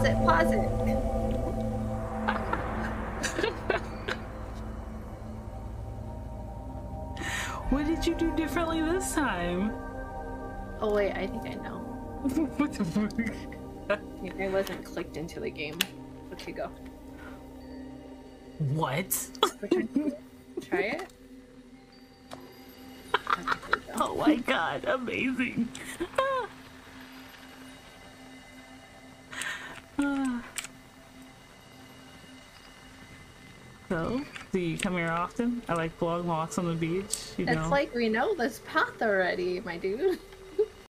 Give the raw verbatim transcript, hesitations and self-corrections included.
pause it, pause it. What did you do differently this time? Oh wait, I think I know. What the fuck? I wasn't clicked into the game. Okay, go. What? Try it. Okay, oh my god, amazing. So, do you come here often? I like long walks on the beach, you know? It's like we know this path already, my dude.